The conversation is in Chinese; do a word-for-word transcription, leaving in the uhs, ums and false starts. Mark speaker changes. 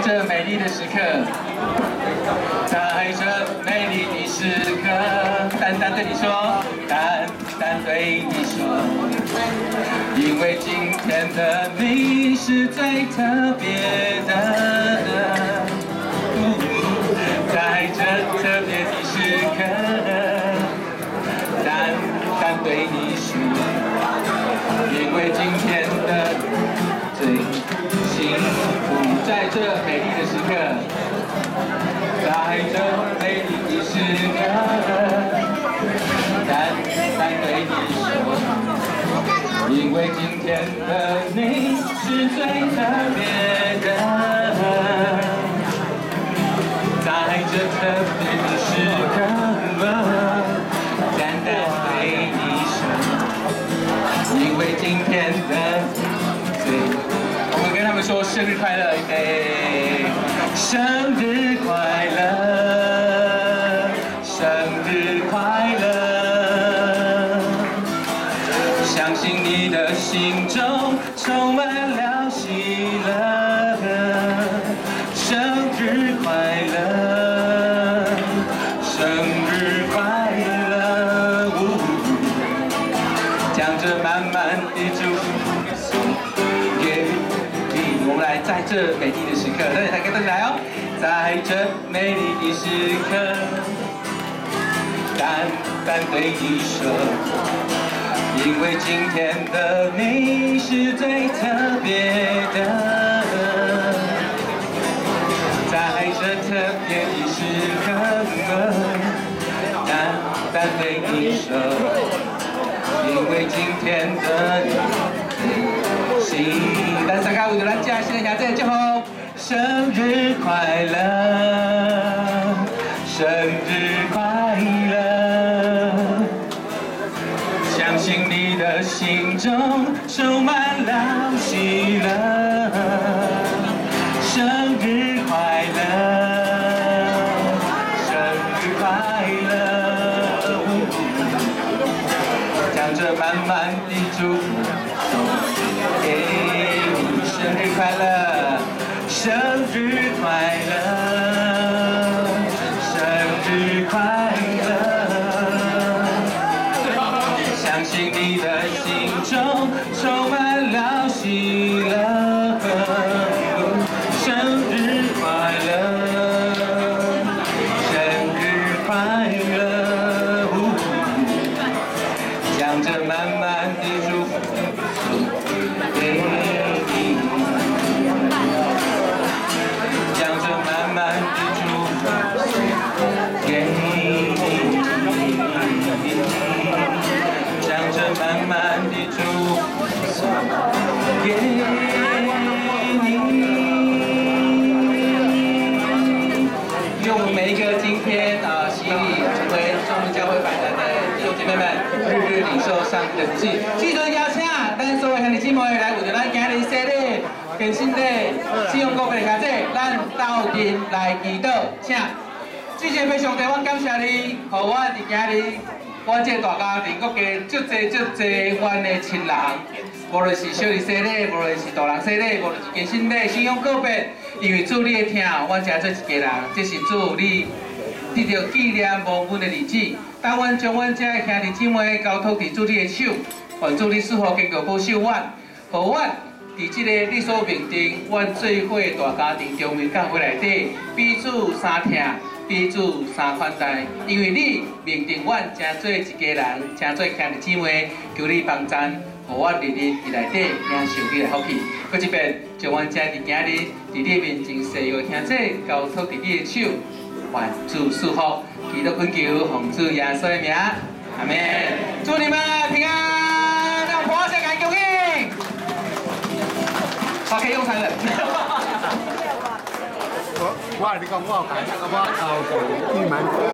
Speaker 1: 这美丽的时刻，在这美丽的时刻，淡淡对你说，淡淡对你说，因为今天的你是最特别的。在这特别的时刻，淡淡对你说，因为今天的最幸福，在这美丽的时刻，在这美丽的时刻，淡淡对你说，因为今天的你是最特别的。在这特别的时刻，淡淡对你说，因为今天的最，我们跟他们说生日快乐，预备，生日快乐，生日快乐，相信你的心中充满了喜乐，生日快乐。满满的祝福送给你，我们来在这美丽的时刻，大家来跟大家来哦，在这美丽的时刻，淡淡对你说，因为今天的你是最特别的，在这特别的时刻，淡淡对你说。因为今天的你，是咱大家为着咱家新的兄弟祝福，生日快乐，生日快乐，相信你的心中充满了喜乐，生日快乐，生日快乐。将这满满的祝福送给你，生日快乐，生日快乐，生日快乐，相信你的心中充满了喜乐，生日快乐，生日快乐。将这满满的祝福给你，将这满满的祝福给你，将这满满的祝福给你。用我们每一个今天啊，洗礼成为中路教会百人的弟兄姐妹们，日日领受上帝的福气。继续邀请咱所有兄弟姊妹来为着咱今日生日、更新的使用国的兄弟，咱斗阵来祈祷，请。主谢非上帝，我感谢你，予我伫今日，我这大家庭，我加足济足济阮的亲人。无论是小儿生日，无论是大人生日，无论是更新的信仰告别，因为主你的疼，阮才做一家人。这是主你得到纪念无分的日子。当阮将阮这兄弟姊妹交托伫主你的手，愿主你赐福坚固保守阮，互阮伫这个你所命定，阮做伙大家庭中的教会内底，彼此相疼，彼此相款待。因为你命定阮正做一家人，正做兄弟姊妹，求你帮赞。互我日日伫内底领受你的福气，搁一遍将阮遮伫今日伫你面前细个兄弟交托伫你的手，愿主赐福，祈祷恳求，奉主耶稣的名，阿门。祝你们平安，让我们感恭喜。好，可以用餐了。
Speaker 2: 我我你讲我有解，我有做你们。